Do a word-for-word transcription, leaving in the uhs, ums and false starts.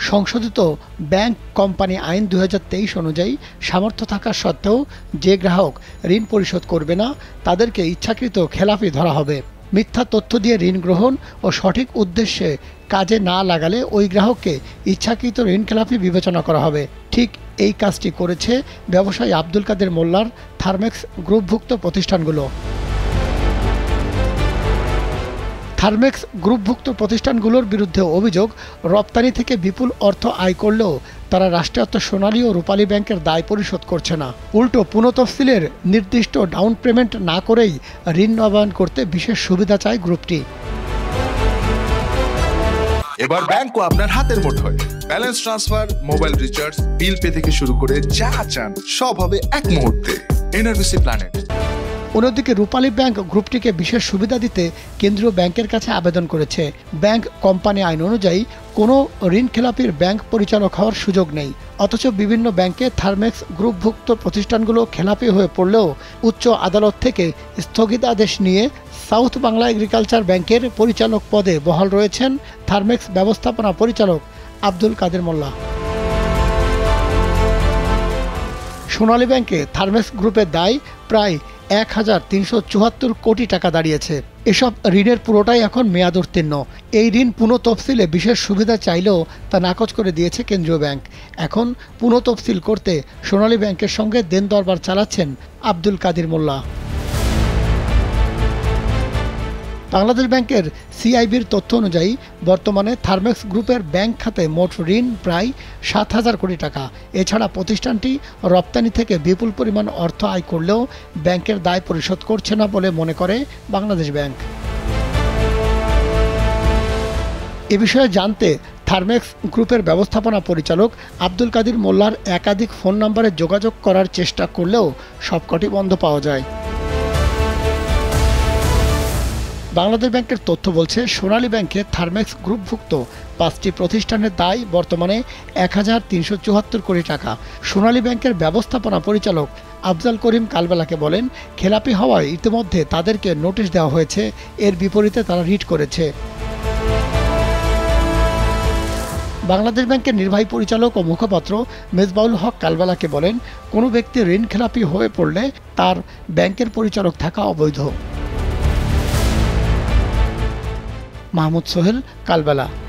সংশোধিত bank company আইন দুই হাজার তেইশ অনুযায়ী সামর্থ্য থাকা সত্ত্বেও যে গ্রাহক ঋণ পরিশোধ করবে না তাদেরকে ইচ্ছাকৃত খেলাপি ধরা হবে। মিথ্যা তথ্য দিয়ে ঋণ গ্রহণ ও সঠিক উদ্দেশ্যে কাজে না লাগালে ওই গ্রাহককে ইচ্ছাকৃত ঋণ খেলাপি বিবেচনা করা হবে। ঠিক এই কাজটি করেছে ব্যবসায়ী আব্দুল কাদের মোল্লার থার্মেক্স গ্রুপভুক্ত প্রতিষ্ঠানগুলো। থার্মেক্স গ্রুপভুক্ত প্রতিষ্ঠানগুলোর বিরুদ্ধে অভিযোগ, রপ্তানি থেকে বিপুল অর্থ আয় করলেও তারা রাষ্ট্রায়ত্ত সোনালী ও রূপালী ব্যাংকের দায় পরিশোধ করছে না। উল্টো পুনঃতফসিলের নির্দিষ্ট ডাউন পেমেন্ট না করেই ঋণ নবায়ন করতে বিশেষ সুবিধা চায় গ্রুপটি। এবার ব্যাংকও আপনার হাতের মুঠোয়। Balance transfer, mobile recharge, bill pay থেকে শুরু করে যা চান সব হবে এক মুহূর্তে। NRBC planet. অন্যদিকে রূপালী ব্যাংক গ্রুপটিকে বিশেষ সুবিধা দিতে কেন্দ্রীয় ব্যাংকের কাছে আবেদন করেছে। ব্যাংক কোম্পানি আইন অনুযায়ী কোনো ঋণ খেলাপির ব্যাংক পরিচালক হওয়ার সুযোগ নেই। অথচ বিভিন্ন ব্যাংকে থার্মেক্স গ্রুপভুক্ত প্রতিষ্ঠানগুলো খেলাপি হয়ে পড়লেও উচ্চ আদালত থেকে স্থগিতাদেশ নিয়ে সাউথ বাংলা এগ্রিকালচার ব্যাংকের পরিচালক পদে বহাল রয়েছেন থার্মেক্স ব্যবস্থাপনা পরিচালক আব্দুল কাদের মোল্লা। সোনালী ব্যাংকে থার্মেক্স গ্রুপের দায় প্রায় এক হাজার তিনশো চুয়াত্তর কোটি টাকা দাঁড়িয়েছে। এসব ঋণের পুরোটাই এখন মেয়াদ উত্তীর্ণ। এই ঋণ পুনঃতফসিলে বিশেষ সুবিধা চাইলেও তা নাকচ করে দিয়েছে কেন্দ্রীয় ব্যাংক। এখন পুনঃতফসিল করতে সোনালী ব্যাংকের সঙ্গে দেন দরবার চালাচ্ছেন আব্দুল কাদের মোল্লা। বাংলাদেশ ব্যাংকের সিআইবির তথ্য অনুযায়ী বর্তমানে থার্মেক্স গ্রুপের ব্যাংক খাতে মোট ঋণ প্রায় সাত হাজার কোটি টাকা। এছাড়া প্রতিষ্ঠানটি রপ্তানি থেকে বিপুল পরিমাণ অর্থ আয় করলেও ব্যাংকের দায় পরিশোধ করছে না বলে মনে করে বাংলাদেশ ব্যাংক। এ বিষয়ে জানতে থার্মেক্স গ্রুপের ব্যবস্থাপনা পরিচালক আব্দুল কাদের মোল্লার একাধিক ফোন নম্বরে যোগাযোগ করার চেষ্টা করলেও সবকটি বন্ধ পাওয়া যায়। বাংলাদেশ ব্যাংকের তথ্য বলছে, সোনালী ব্যাংকে থার্মেক্স গ্রুপভুক্ত পাঁচটি প্রতিষ্ঠানের দায় বর্তমানে এক হাজার তিনশো চুয়াত্তর কোটি টাকা। সোনালী ব্যাংকের ব্যবস্থাপনা পরিচালক আফজাল করিম কালবেলাকে বলেন, খেলাপি হওয়ায় ইতিমধ্যে তাদেরকে নোটিশ দেওয়া হয়েছে। এর বিপরীতে তারা রিট করেছে। বাংলাদেশ ব্যাংকের নির্বাহী পরিচালক ও মুখপাত্র মেজবাউল হক কালবেলাকে বলেন, কোনো ব্যক্তি ঋণ খেলাপি হয়ে পড়লে তার ব্যাংকের পরিচালক থাকা অবৈধ। মাহমুদ সোহেল, কালবেলা।